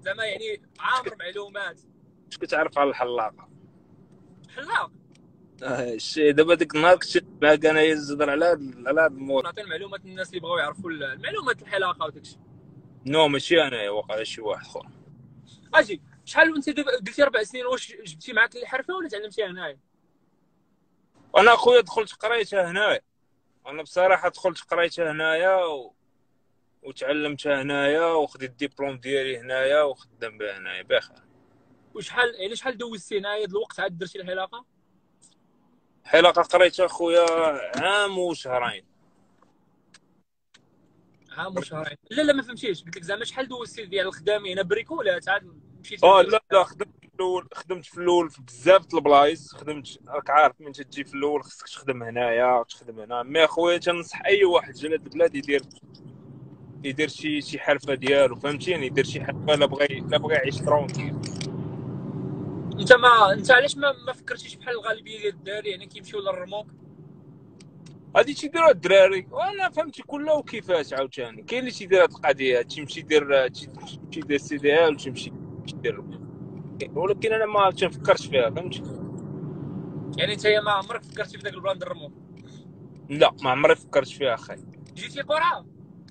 زعما يعني عامر معلومات. اش كتعرف على الحلاقه؟ حلاق الشيء دابا ديك النهار كنت معاك انايا نهضر على هاد الموضوع. نعطي المعلومات للناس اللي بغاو يعرفوا المعلومات الحلاقه وداكشي. نو ماشي انا، واقع شي واحد اخر. اجي شحال وانت دابا قلتي 4 سنين، واش جبتي معاك الحرفه ولا تعلمتيها هنايا؟ انا اخويا دخلت قريتها هنايا، انا بصراحه دخلت قريتها هنايا وتعلمتها هنايا وخديت الدبلوم ديالي هنايا وخدام بها هنايا بخير. وشحال يعني شحال دوزتي هنايا الوقت عاد درتي الحلاقه؟ حلاقه قريتها خويا عام وشهرين. عام وشهرين؟ لا ما فهمتيش، قلت لك زعما شحال دوزتي ديال الخدامه هنا بريكولات عاد مشيتي لا خدمت في الاول في بزاف د البلايص، خدمت راك عارف من تجي في الاول خصك تخدم هنايا تخدم هنا. مي اخويا تنصح اي واحد جا لهاد البلاد يدير شي حرفه ديالو، فهمتيني، يدير شي حرفه لا بغى يعيش ترونكيل. انت علاش ما فكرتيش بحال الغالبيه ديال الدراري يعني كيمشيو للرموك؟ هادي تيديروها الدراري وانا فهمتي كله وكيفاش. عاوتاني كاين اللي تيدير هاد القضيه، تيمشي يدير سي دي ال وتمشي يدير، ولكن انا ما تنفكرش فيها فهمتي. يعني انت ما عمرك فكرتي في داك البلان ديال الرموك؟ لا ما عمري فكرت فيها اخي. جيتي قرعه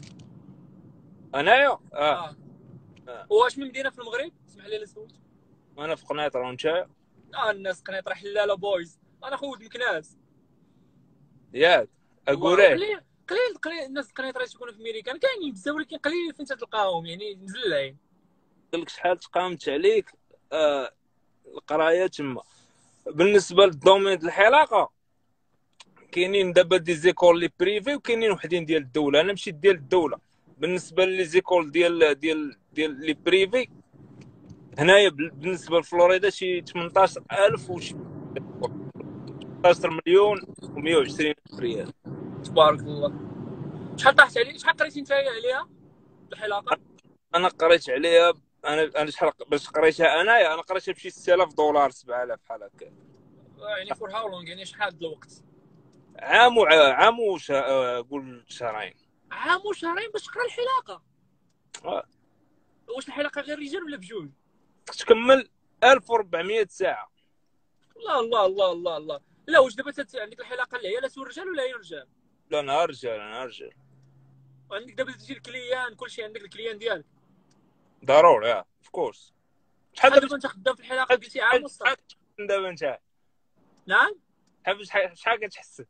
انايا واش من مدينه في المغرب؟ اسمح لي سولت. انا في قنيطره وانت؟ الناس قنيطره حلاله بويز، انا خود مكناس ياك اقولي قليل الناس قنيطره تيكونوا في امريكان، كاينين بزاف ولكن قليل فين تلقاهم يعني مزلعين. قلت لك شحال تقامت عليك القرايه تما. بالنسبه للدومين ديال الحلاقه كاينين دابا دي زيكول لي بريفي وكاينين وحدين ديال الدوله. انا مشيت ديال الدوله. بالنسبه لي زيكول ديال لي بريفي هنايا بالنسبه لفلوريدا شي 18000 وشي 18 مليون و120 ريال. تبارك الله. شحال طاحت عليك؟ شحال قريتي انت عليها الحلاقه؟ انا قريت عليها، انا شحال باش قريتها انايا، انا قريتها بشي 6000 دولار 7000 بحال هكا. يعني فور هاو لونغ، يعني شحال الوقت؟ عام قول شهرين. عام وشهرين باش تقرا الحلاقه؟ آه. واش الحلاقه غير رجال ولا بجوج؟ تكمل 1400 ساعه. الله الله الله الله الله. لا واش دابا عندك الحلاقه العيالات والرجال ولا هي الرجال؟ لا انا رجال. وعندك دابا تجي الكليان كلشي، عندك الكليان ديالك ضروري اوف كورس. شحال دابا انت خدام في الحلاقه؟ قلتي عام وصافي. دابا انت نعم شحال كتحسب؟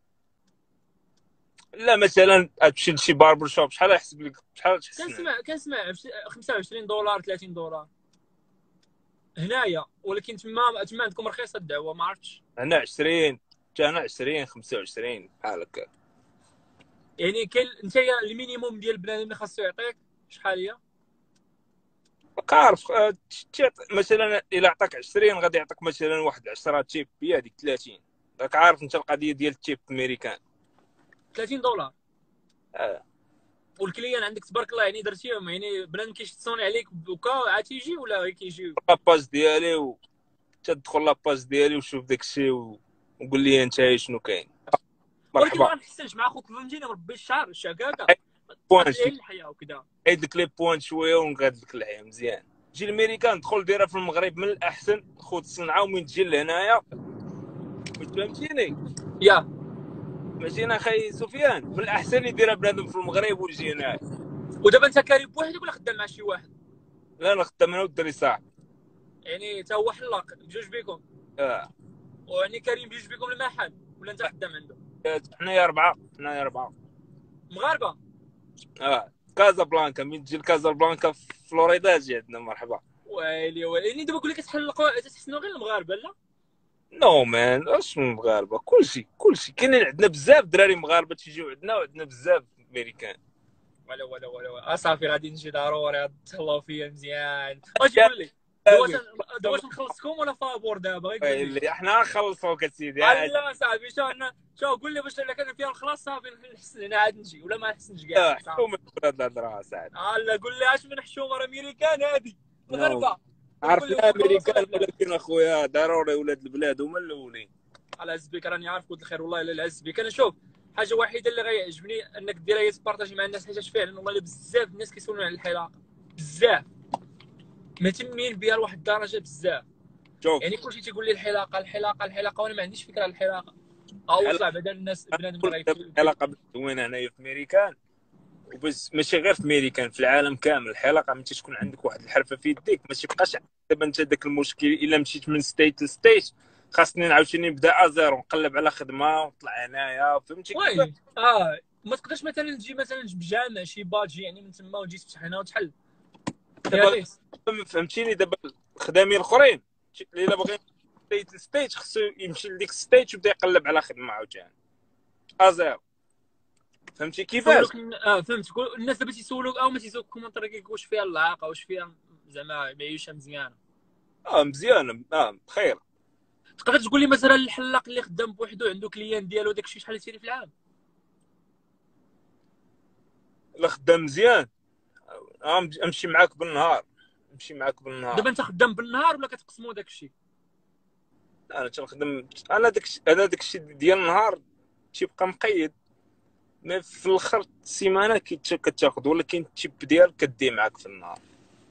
لا مثلا تمشي لشي باربر شوب شحال يحسب لك؟ شحال تحسب؟ كنسمع 25 دولار 30 دولار هنايا، ولكن تما عندكم رخيصه الدعوه ما عرفتش. هنا 20 جانا 20 25 بحال هكا. يعني كاين انت المينيموم ديال البنادم اللي خاصو يعطيك شحال هي؟ عارف مثلا الا عطاك 20 غادي يعطيك مثلا واحد 10 تيب، هي هذيك 30. راك عارف انت القضيه ديال التيب الامريكان 30 دولار. والكليان عندك تبارك الله يعني درتيهم، يعني بنادم كيشتصوني عليك بوكا عاد تيجي ولا غير كيجيو؟ لاباج ديالي تدخل لاباج ديالي وشوف داكشي وقول لي انت شنو كاين. ولكن ما مرحبا. غنحسنش معاك خوك فهمتيني، مربي الشعر الشكاكه بوانت الحياه وكذا. عيد لك لي بوانت شويه ونقاد لك الحياه مزيان. تجي الامريكان دخل ديرها في المغرب من الاحسن، خذ الصنعه ومن تجي لهنايا فهمتيني. يا ماشي اخي سفيان، من الاحسن يديرها بنادم في المغرب ويجي هنايا. ودابا انت كاري بوحدك ولا خدام مع شي واحد؟ لا انا خدام انا والدري صاحبي. يعني تا هو حلاق بجوج بكم؟ ويعني كريم بجوج بكم المحل ولا انت خدام عنده؟ حنايا اربعه مغاربه. كازابلانكا. من تجي لكازابلانكا في فلوريدا جي عندنا مرحبا. ويلي يعني دابا كل كتحلقوا تحسنوا غير المغاربه لا؟ نو مان اش من مغاربه، كلشي كاينين عندنا بزاف دراري مغاربه تيجيو عندنا، وعندنا بزاف امريكان. ولا صافي غادي نجي ضروري تهلاو فيا مزيان. واش قول لي دابا واش نخلصكم ولا فابور دابا؟ غير قول لي. احنا نخلصوك اسيدي. لا صاحبي شو قول لي باش الا كان فيها الخلاص صافي نحسن انا عاد نجي ولا ما نحسنش كاع. حكومه هاد الهضره سعد. لا قول لي اش من حشومه راه امريكان هادي مغربه. عرفنا امريكان ولكن اخويا ضروري ولاد البلاد هما الاولين. على عز بك راني عارف ولد الخير والله الا عز بك. انا شوف حاجه وحيده اللي غيعجبني انك ديرها هي تبارطاجي مع الناس، حيت فعلا والله بزاف الناس كيسولوني على الحلاقه بزاف. مهتمين بها لواحد الدرجه بزاف. شوف يعني كلشي تيقول لي الحلاقه الحلاقه الحلاقه، وانا ما عنديش فكره على الحلاقه. هو بحال صعب هذا الناس بنادم كل غيفهم. الحلقه زوينه هنايا في ميريكان، وبس ماشي غير في ميريكان، في العالم كامل. الحلقه ملي تكون عندك واحد الحرفه في يديك ما تبقاش دابا انت داك المشكل. الا مشيت من ستيت لستيت خاصني نعاوتاني نبدا ازيرو، نقلب على خدمه ونطلع هنايا، فهمتي كيفاش؟ وي ما تقدرش مثلا تجي مثلا بجامع شي باجي يعني من تما وتجي تفتح هنا وتحل دابا يابس. فهمتيني، دابا الخدامين الاخرين الا بغى ستيت لستيت خصو يمشي لديك ستيت ويبدا يقلب على خدمه عاوتاني ازيرو، فهمتي كيفاش؟ يسولوك فهمت. الناس دابا تيسولوك او ما تيسولوك كومونتير واش فيها اللعاقه، واش فيها زعما معيشه مزيانه. مزيانه، بخير. تقدر تقول لي مثلا الحلاق اللي خدام بوحدو عنده كليان ديالو داكشي شحال تيري في العام؟ الا خدام مزيان امشي معاك بالنهار، نمشي معاك بالنهار. دابا انت خدام بالنهار ولا كتقسموا داكشي؟ انا تنخدم، انا داكشي ديال النهار تيبقى مقيد، مي في الاخر السيمانه كتاخذ، ولكن التيب ديالك كدي معاك في النهار.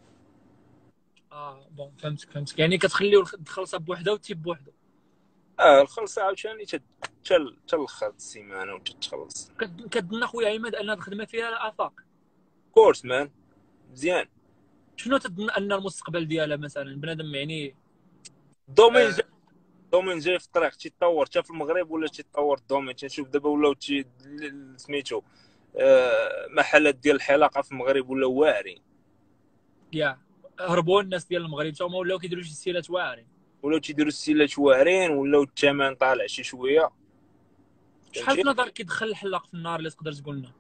بون فهمتك يعني كتخليو تخلصها بوحده وتيب بوحده. الخلصه عاوتاني حتى الاخر السيمانه وتتخلص. كتظن اخويا عماد ان الخدمه فيها افاق؟ كورس مان، مزيان. شنو تظن ان المستقبل ديالها مثلا بنادم يعني؟ الدومين آه جاي، الدومين جاي في الطريق، تيتطور حتى في المغرب ولا تيتطور الدومين. تنشوف دابا ولاو سميتو محلات ديال الحلاقه في المغرب ولاو واعرين، يا هربوا الناس ديال المغرب تا هما ولاو كيديروا شي سيلات واعرين. ولاو تيديروا السيلات واعرين، ولاو الثمن طالع شي شويه، شحال فهمتي. في نظرك كيدخل الحلاق في النهار اللي تقدر تقول لنا؟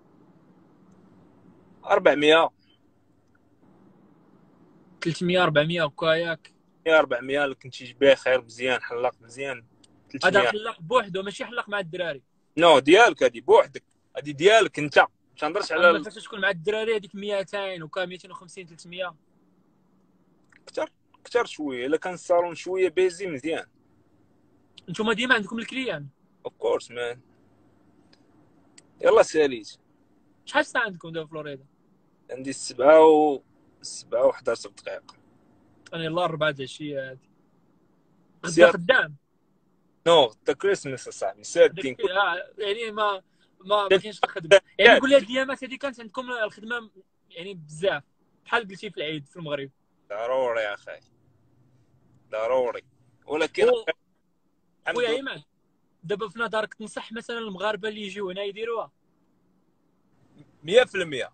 400، 300 400 هكا ياك؟ 400 اللي كنتي باخر مزيان، حلاق مزيان هذا 300. الحلاق بوحدو ماشي حلاق مع الدراري. نو ديالك هادي بوحدك، هادي ديالك انت، ما تهضرش على اما فاش تكون مع الدراري هذيك 200 وكا 250 300. كثر. كثر شويه الا كان الصالون شويه بيزي مزيان. نتوما ديما عندكم الكليان. اوف كورس مان. يلا ساليت. شحال الساعه عندكم دابا في فلوريدا؟ عندي 7 و 11 دقيقه. انا يلاه 4 د العشيه هادي. غدا سير. خدام؟ نو تا كريسماس اصاحبي سادين كل. يعني ما كاينش الخدمه يعني. قول لي الديامات هذه كانت عندكم الخدمه يعني بزاف بحال قلتي في العيد في المغرب؟ ضروري يا اخي، ضروري، ولكن الحمد خويا لله. ايمان، دابا في نظرك تنصح مثلا المغاربه اللي يجيو هنا يديروها؟ 100%.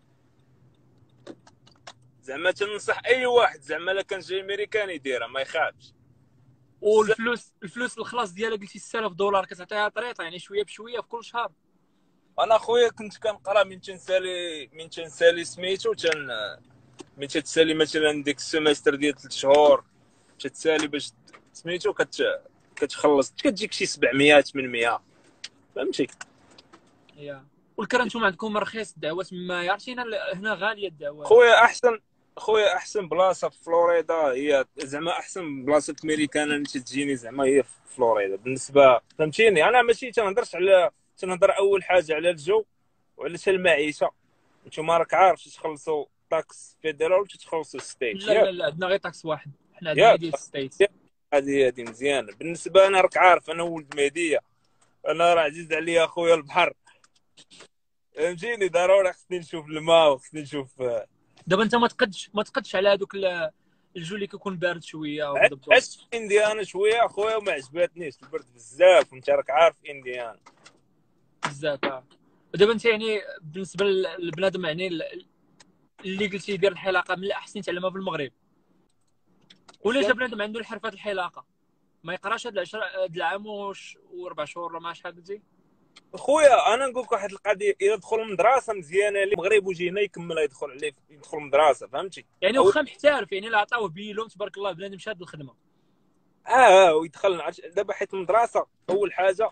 زعما تنصح اي واحد زعما الا كان جاي امريكاني يديرها ما يخافش. الفلوس الخلاص ديالها قلتي 6000 دولار كتعطيها طريطه يعني شويه بشويه في كل شهر. انا خويا كنت كنقرا من تنسالي سميتو من تتسالي مثلا ديك السيمستر ديال 3 شهور، تتسالي باش سميتو كتخلص كتجيك شي 700 800، فهمتي. يا والكرا نتوما عندكم رخيص الدعوات ما عرفتينا هنا غاليه الدعوات. خويا احسن بلاصه في فلوريدا هي زعما احسن بلاصه امريكان اللي تجيني زعما هي في فلوريدا بالنسبه، فهمتيني. انا ماشي تنهضرش على، تنهضر اول حاجه على الجو وعلى المعيشه. نتوما راك عارف تخلصوا تاكس فيدرال وتتخلصوا ستيت، لا لا لا عندنا غير تاكس واحد، حنا عندنا ياك ديال ستيت. هذه مزيانه بالنسبه. انا راك عارف انا ولد مهديه، انا راه عزيز عليا اخويا البحر، فهمتيني. ضروري خصني نشوف الماء وخصني نشوف. دابا انت ما تقدش على هذوك الجو اللي كيكون بارد شويه ومضبط. عشت في انديانا شويه اخويا وما عجبتنيش البرد بزاف، وانت راك عارف انديانا بزاف دابا انت يعني بالنسبه للبنادم يعني اللي قلتي يدير الحلاقه من الاحسن يتعلمها في المغرب. ولا جا بنادم عنده الحرفه الحلاقه ما يقراش هاد العام و4 شهور ولا ما شحال قلتي؟ اخويا. انا نقول لك واحد القضيه، الا دخل مدرسه مزيانه المغرب وجي هنا يكمل يدخل عليه، يدخل مدرسه، فهمتي. يعني واخا محترف يعني لا عطاوه بيلوم تبارك الله بنادم شاد الخدمه. ويدخل دابا حيت المدرسه اول حاجه،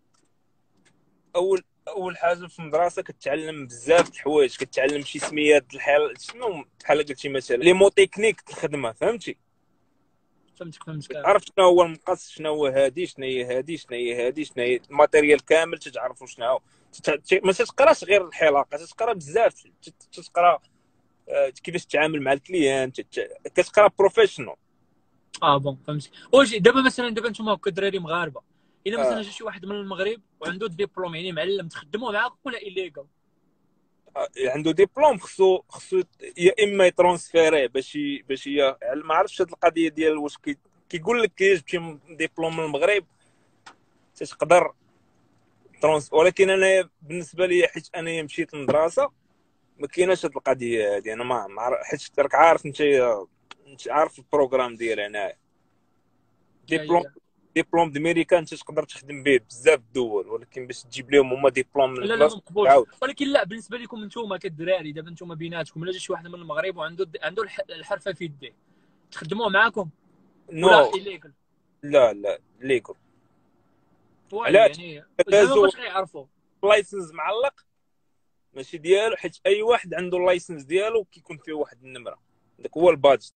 اول حاجه في المدرسه كتعلم بزاف د الحوايج، كتعلم شي سميات الحال شنو بحال قلتي مثلا لي مو تكنيك الخدمه، فهمتي. فهمتك تعرف شنو هو المقص، شنو هو هادي، شنو هي هادي، شنو هي هادي، شنو هي الماتيريال كامل تتعرفوا شنو هو. ما تقراش غير الحلاقه، تقرا بزاف، تقرا كيفاش تتعامل مع الكليانت، كتقرا بروفيشنال. بون فهمتي. واش دابا مثلا دابا نتوما هكا دراري مغاربه، الا مثلا آه. جا شي واحد من المغرب وعنده ديبلوم يعني معلم، تخدموا معاكم ولا إليغال؟ عنده ديبلوم، خصو يا اما يترونسفيري باش ما عرفتش هاد القضيه ديال واش كيقول لك كي جبتي ديبلوم من المغرب تقدر ولكن انا بالنسبه لي حيت انا مشيت للمدرسه ما كايناش هاد القضيه هادي. انا حيت راك عارف انت عارف البروغرام ديال هنايا. ديبلوم اي ديبلوم دميريكان انت تقدر تخدم به بزاف الدول، ولكن باش تجيب لهم هما ديبلوم من لا لا ما البلاصه مقبولش. تعاود. ولكن لا، بالنسبه لكم انتم كالدراري دابا انتم بيناتكم، الا جا شي واحد من المغرب وعنده الحرفه في يديه، تخدموه معاكم نو، ولا إليغال؟ لا ليكو. واي علاش؟ يعني زعما دازو باش غيعرفوا. لايسنس معلق ماشي ديالو، حيت اي واحد عنده اللايسنس ديالو كيكون فيه واحد النمره، داك هو البادج.